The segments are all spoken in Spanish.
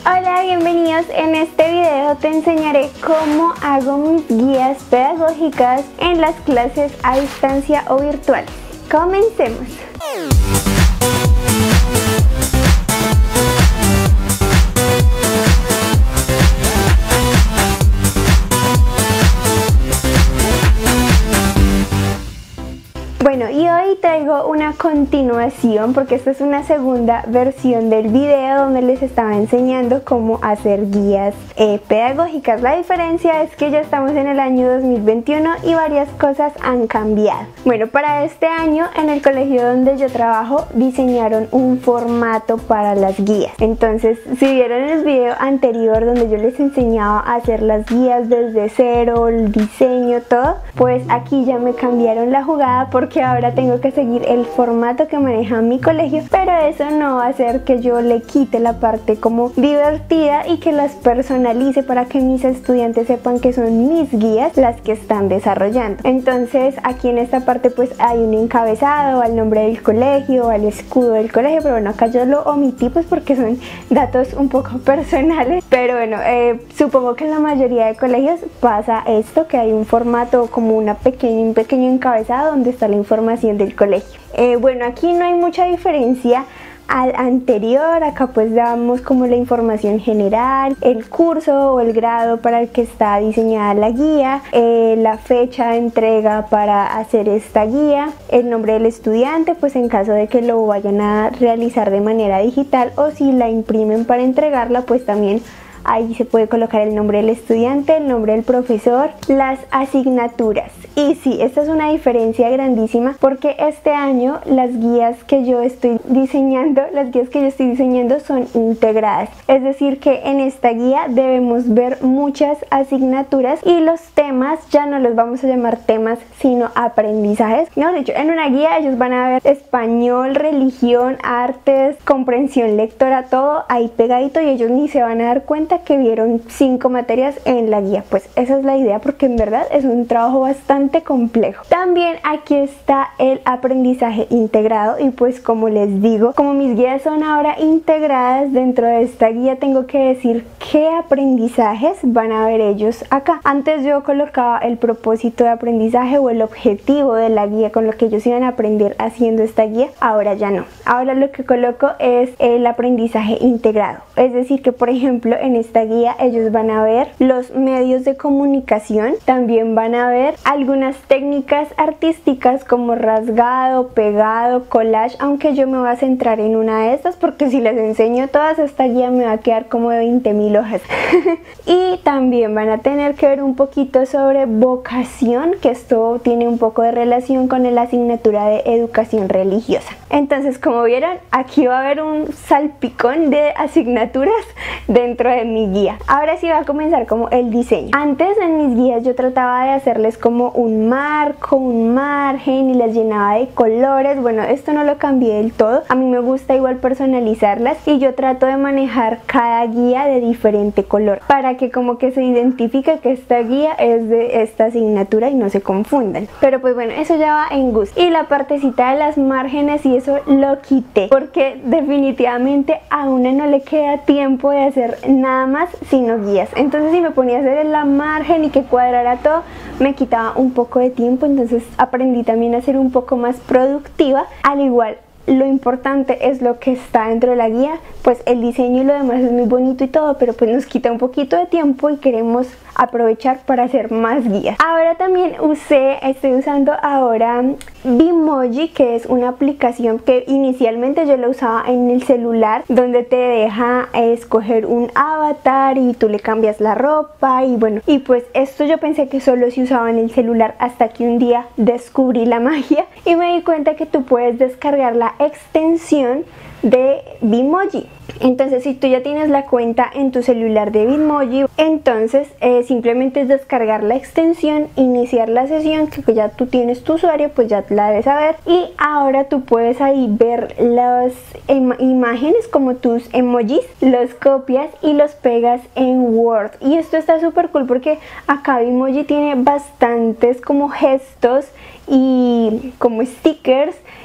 Hola, bienvenidos. En este video te enseñaré cómo hago mis guías pedagógicas en las clases a distancia o virtuales. Comencemos. Bueno, y hoy traigo una continuación porque esta es una segunda versión del video donde les estaba enseñando cómo hacer guías pedagógicas. La diferencia es que ya estamos en el año 2021 y varias cosas han cambiado. Bueno, para este año en el colegio donde yo trabajo diseñaron un formato para las guías. Entonces, si vieron el video anterior donde yo les enseñaba a hacer las guías desde cero, el diseño, todo, pues aquí ya me cambiaron la jugada porque ahora tengo que seguir el formato que maneja mi colegio, pero eso no va a hacer que yo le quite la parte como divertida y que las personalice para que mis estudiantes sepan que son mis guías las que están desarrollando. Entonces aquí en esta parte pues hay un encabezado al nombre del colegio, al escudo del colegio, pero bueno, acá yo lo omití pues porque son datos un poco personales, pero bueno, supongo que en la mayoría de colegios pasa esto, que hay un formato como un pequeño encabezado donde está la información del colegio. Bueno, aquí no hay mucha diferencia al anterior. Acá pues damos como la información general, el curso o el grado para el que está diseñada la guía, la fecha de entrega para hacer esta guía, el nombre del estudiante pues en caso de que lo vayan a realizar de manera digital, o si la imprimen para entregarla pues también ahí se puede colocar el nombre del estudiante, el nombre del profesor, las asignaturas. Y sí, esta es una diferencia grandísima porque este año las guías que yo estoy diseñando son integradas. Es decir que en esta guía debemos ver muchas asignaturas y los temas ya no los vamos a llamar temas sino aprendizajes. Mejor dicho, en una guía ellos van a ver español, religión, artes, comprensión lectora, todo ahí pegadito y ellos ni se van a dar cuenta que vieron 5 materias en la guía. Pues esa es la idea porque en verdad es un trabajo bastante complejo. También aquí está el aprendizaje integrado y pues como les digo, como mis guías son ahora integradas dentro de esta guía, tengo que decir qué aprendizajes van a ver ellos acá. Antes yo colocaba el propósito de aprendizaje o el objetivo de la guía con lo que ellos iban a aprender haciendo esta guía, ahora ya no. Ahora lo que coloco es el aprendizaje integrado, es decir que por ejemplo en esta guía ellos van a ver los medios de comunicación, también van a ver algunas técnicas artísticas como rasgado, pegado, collage, aunque yo me voy a centrar en una de estas porque si les enseño todas esta guía me va a quedar como de 20.000 hojas. Y también van a tener que ver un poquito sobre vocación, que esto tiene un poco de relación con la asignatura de educación religiosa. Entonces, como vieron, aquí va a haber un salpicón de asignaturas dentro de mi guía. Ahora sí va a comenzar como el diseño. Antes en mis guías yo trataba de hacerles como un marco, un margen y las llenaba de colores. Bueno, esto no lo cambié del todo. A mí me gusta igual personalizarlas y yo trato de manejar cada guía de diferente color para que como que se identifique que esta guía es de esta asignatura y no se confundan. Pero pues bueno, eso ya va en gusto. Y la partecita de las márgenes y eso lo quité porque definitivamente a una no le queda tiempo de hacer nada más sino guías. Entonces si me ponía a hacer la margen y que cuadrara todo, me quitaba un poco de tiempo. Entonces aprendí también a ser un poco más productiva. Al igual, lo importante es lo que está dentro de la guía, pues el diseño y lo demás es muy bonito y todo, pero pues nos quita un poquito de tiempo y queremos aprovechar para hacer más guías. Ahora también estoy usando ahora Bitmoji, que es una aplicación que inicialmente yo la usaba en el celular, donde te deja escoger un avatar y tú le cambias la ropa y bueno, y pues esto yo pensé que solo se usaba en el celular hasta que un día descubrí la magia y me di cuenta que tú puedes descargar la extensión de Bitmoji. Entonces si tú ya tienes la cuenta en tu celular de Bitmoji, entonces simplemente es descargar la extensión, iniciar la sesión, que ya tú tienes tu usuario, pues ya la debes saber, y ahora tú puedes ahí ver las imágenes como tus emojis, los copias y los pegas en Word. Y esto está súper cool porque acá Bitmoji tiene bastantes como gestos y como stickers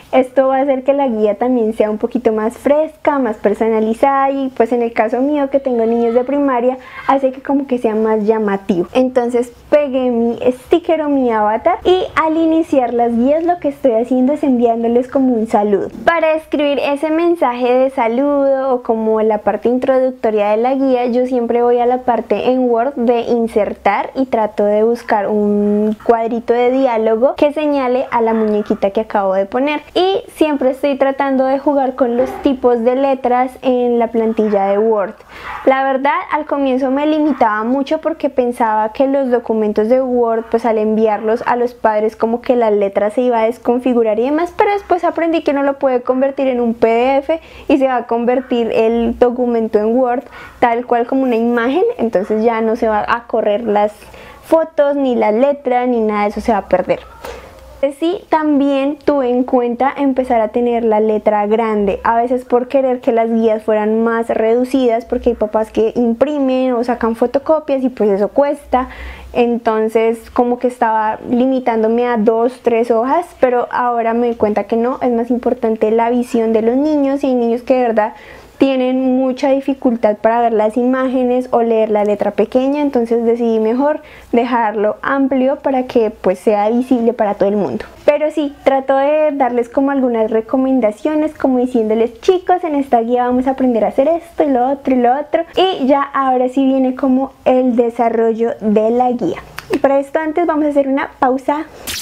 Esto va a hacer que la guía también sea un poquito más fresca, más personalizada, y pues en el caso mío, que tengo niños de primaria, hace que como que sea más llamativo. Entonces pegué mi sticker o mi avatar, y al iniciar las guías lo que estoy haciendo es enviándoles como un saludo. Para escribir ese mensaje de saludo o como la parte introductoria de la guía, yo siempre voy a la parte en Word de insertar y trato de buscar un cuadrito de diálogo que señale a la muñequita que acabo de poner, y siempre estoy tratando de jugar con los tipos de letras en la plantilla de Word. La verdad, al comienzo me limitaba mucho porque pensaba que los documentos de Word, pues al enviarlos a los padres, como que la letra se iba a desconfigurar y demás, pero después aprendí que uno lo puede convertir en un PDF y se va a convertir el documento en Word tal cual como una imagen, entonces ya no se va a correr las fotos, ni la letra, ni nada de eso se va a perder. Sí, también tuve en cuenta empezar a tener la letra grande, a veces por querer que las guías fueran más reducidas, porque hay papás que imprimen o sacan fotocopias y pues eso cuesta. Entonces como que estaba limitándome a 2, 3 hojas, pero ahora me doy cuenta que no, es más importante la visión de los niños, y hay niños que de verdad tienen mucha dificultad para ver las imágenes o leer la letra pequeña, entonces decidí mejor dejarlo amplio para que pues sea visible para todo el mundo. Pero sí, trato de darles como algunas recomendaciones, como diciéndoles: chicos, en esta guía vamos a aprender a hacer esto y lo otro y lo otro, y ya ahora sí viene como el desarrollo de la guía. Y para esto antes vamos a hacer una pausa.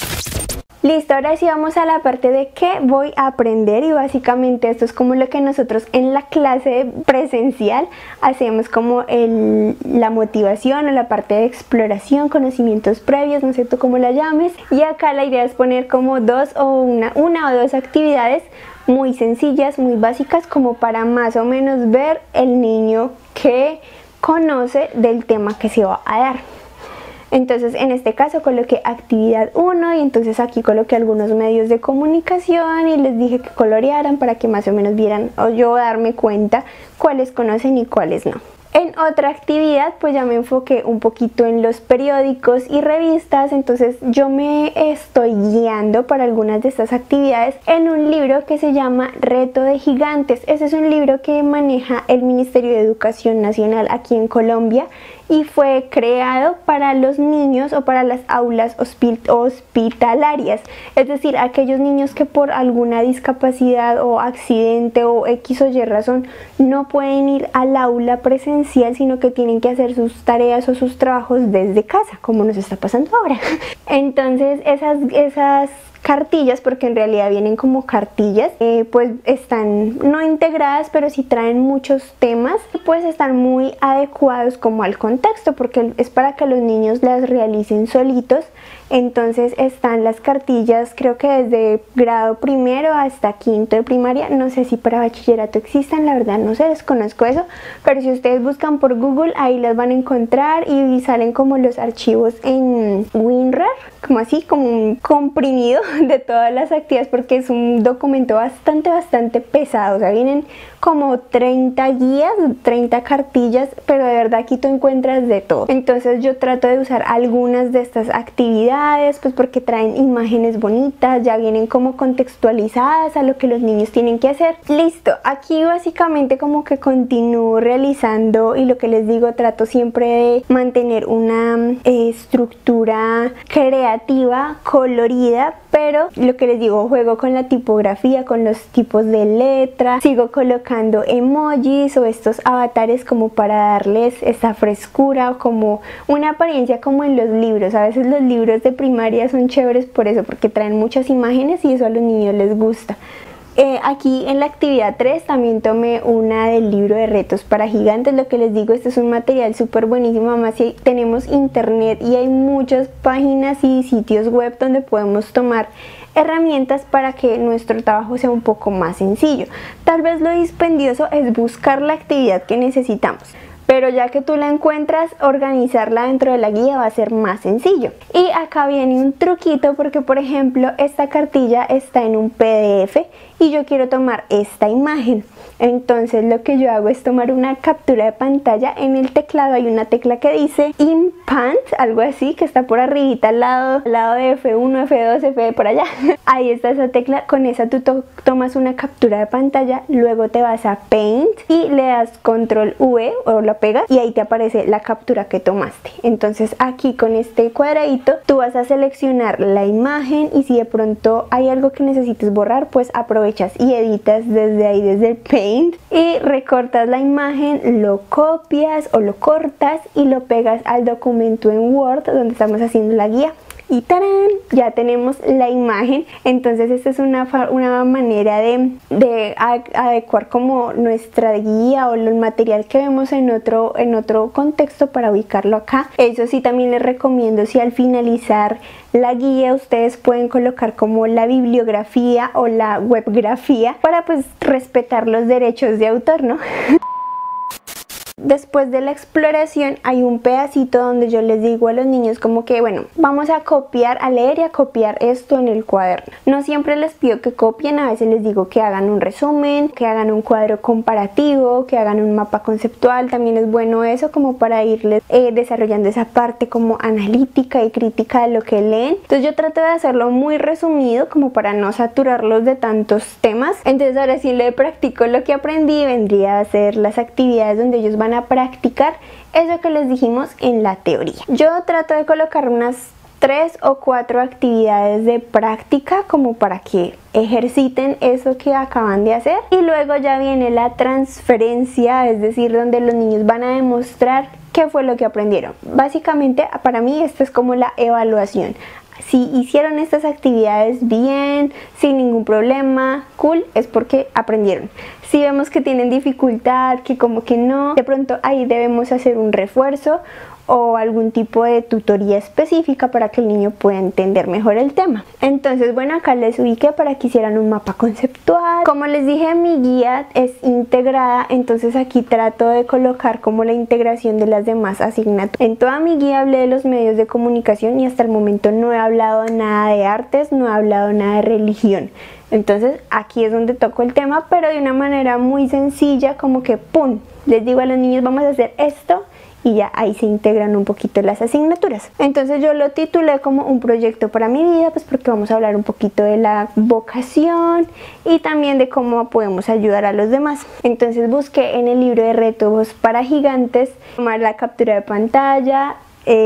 Listo, ahora sí vamos a la parte de qué voy a aprender, y básicamente esto es como lo que nosotros en la clase presencial hacemos, como la motivación o la parte de exploración, conocimientos previos, no sé tú cómo la llames, y acá la idea es poner como una o dos actividades muy sencillas, muy básicas, como para más o menos ver el niño que conoce del tema que se va a dar. Entonces en este caso coloqué actividad 1 y entonces aquí coloqué algunos medios de comunicación y les dije que colorearan para que más o menos vieran, o yo darme cuenta cuáles conocen y cuáles no. En otra actividad pues ya me enfoqué un poquito en los periódicos y revistas, entonces yo me estoy guiando para algunas de estas actividades en un libro que se llama Reto de Gigantes. Ese es un libro que maneja el Ministerio de Educación Nacional aquí en Colombia y fue creado para los niños o para las aulas hospitalarias, es decir, aquellos niños que por alguna discapacidad o accidente o X o Y razón no pueden ir al aula presencial, sino que tienen que hacer sus tareas o sus trabajos desde casa, como nos está pasando ahora. Entonces esas cartillas, porque en realidad vienen como cartillas, pues están no integradas, pero sí traen muchos temas, pues están muy adecuados como al contexto, porque es para que los niños las realicen solitos. Entonces están las cartillas, creo que desde grado primero hasta quinto de primaria, no sé si para bachillerato existan, la verdad no sé, desconozco eso, pero si ustedes buscan por Google ahí las van a encontrar y salen como los archivos en WinRAR, como así, como un comprimido de todas las actividades, porque es un documento bastante pesado, o sea, vienen como 30 guías, 30 cartillas, pero de verdad aquí tú encuentras de todo. Entonces yo trato de usar algunas de estas actividades, pues porque traen imágenes bonitas, ya vienen como contextualizadas a lo que los niños tienen que hacer. Listo, aquí básicamente como que continúo realizando, y lo que les digo, trato siempre de mantener una estructura creativa, colorida, pero lo que les digo, juego con la tipografía, con los tipos de letra, sigo colocando emojis o estos avatares como para darles esa frescura o como una apariencia como en los libros. A veces los libros de primaria son chéveres por eso, porque traen muchas imágenes y eso a los niños les gusta. Aquí en la actividad 3 también tomé una del libro de retos para gigantes. Lo que les digo, este es un material súper buenísimo, además si tenemos internet y hay muchas páginas y sitios web donde podemos tomar herramientas para que nuestro trabajo sea un poco más sencillo. Tal vez lo dispendioso es buscar la actividad que necesitamos, pero ya que tú la encuentras, organizarla dentro de la guía va a ser más sencillo. Y acá viene un truquito, porque por ejemplo esta cartilla está en un PDF y yo quiero tomar esta imagen. Entonces lo que yo hago es tomar una captura de pantalla. En el teclado hay una tecla que dice Impant, algo así, que está por arribita al lado de F1, F2, F por allá. Ahí está esa tecla, con esa tú tomas una captura de pantalla, luego te vas a Paint y le das Control V o la pegas y ahí te aparece la captura que tomaste. Entonces aquí con este cuadradito tú vas a seleccionar la imagen y si de pronto hay algo que necesites borrar, pues aprovechas y editas desde ahí, desde el Paint, y recortas la imagen, lo copias o lo cortas y lo pegas al documento en Word donde estamos haciendo la guía. Y ¡tarán! Ya tenemos la imagen. Entonces esta es una manera de adecuar como nuestra guía o el material que vemos en otro contexto para ubicarlo acá. Eso sí, también les recomiendo, si al finalizar la guía ustedes pueden colocar como la bibliografía o la webgrafía para pues respetar los derechos de autor, ¿no? Después de la exploración hay un pedacito donde yo les digo a los niños como que bueno, vamos a copiar, a leer y a copiar esto en el cuaderno. No siempre les pido que copien, a veces les digo que hagan un resumen, que hagan un cuadro comparativo, que hagan un mapa conceptual. También es bueno eso como para irles desarrollando esa parte como analítica y crítica de lo que leen. Entonces yo trato de hacerlo muy resumido como para no saturarlos de tantos temas. Entonces ahora sí le practico lo que aprendí, vendría a ser las actividades donde ellos van a practicar eso que les dijimos en la teoría. Yo trato de colocar unas 3 o 4 actividades de práctica como para que ejerciten eso que acaban de hacer, y luego ya viene la transferencia, es decir, donde los niños van a demostrar qué fue lo que aprendieron. Básicamente para mí esto es como la evaluación. Si hicieron estas actividades bien, sin ningún problema, cool, es porque aprendieron. Si vemos que tienen dificultad, que como que no, de pronto ahí debemos hacer un refuerzo o algún tipo de tutoría específica para que el niño pueda entender mejor el tema. Entonces bueno, acá les ubiqué para que hicieran un mapa conceptual. Como les dije, mi guía es integrada, entonces aquí trato de colocar como la integración de las demás asignaturas. En toda mi guía hablé de los medios de comunicación y hasta el momento no he hablado nada de artes, no he hablado nada de religión. Entonces aquí es donde toco el tema, pero de una manera muy sencilla, como que ¡pum! Les digo a los niños vamos a hacer esto y ya ahí se integran un poquito las asignaturas. Entonces yo lo titulé como un proyecto para mi vida, pues porque vamos a hablar un poquito de la vocación y también de cómo podemos ayudar a los demás. Entonces busqué en el libro de retos para gigantes, tomar la captura de pantalla,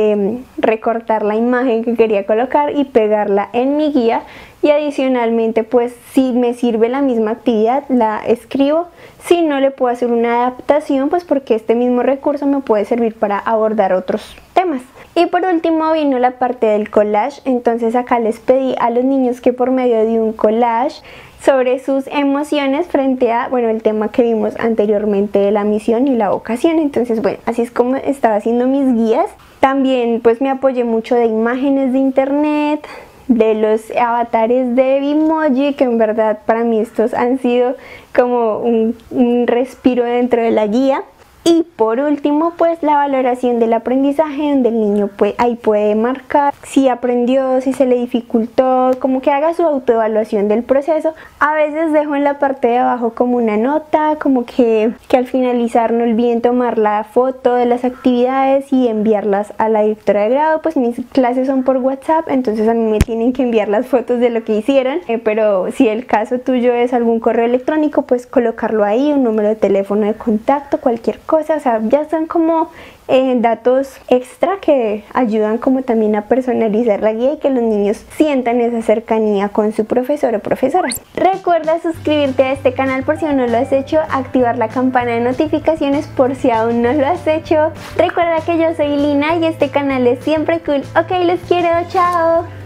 recortar la imagen que quería colocar y pegarla en mi guía, y adicionalmente pues si me sirve la misma actividad la escribo, si no le puedo hacer una adaptación pues porque este mismo recurso me puede servir para abordar otros temas. Y por último vino la parte del collage. Entonces acá les pedí a los niños que por medio de un collage sobre sus emociones frente a, bueno, el tema que vimos anteriormente de la misión y la vocación. Entonces bueno, así es como estaba haciendo mis guías. También pues me apoyé mucho de imágenes de internet, de los avatares de Bitmoji, que en verdad para mí estos han sido como un respiro dentro de la guía. Y por último pues la valoración del aprendizaje, donde el niño pues ahí puede marcar si aprendió, si se le dificultó, como que haga su autoevaluación del proceso. A veces dejo en la parte de abajo como una nota, como que al finalizar no olviden tomar la foto de las actividades y enviarlas a la directora de grado. Pues mis clases son por WhatsApp, entonces a mí me tienen que enviar las fotos de lo que hicieron, pero si el caso tuyo es algún correo electrónico, pues colocarlo ahí, un número de teléfono de contacto, cualquier cosa. O sea, ya son como datos extra que ayudan como también a personalizar la guía y que los niños sientan esa cercanía con su profesor o profesora. Recuerda suscribirte a este canal por si aún no lo has hecho, activar la campana de notificaciones por si aún no lo has hecho. Recuerda que yo soy Lina y este canal es siempre cool. Ok, los quiero, chao.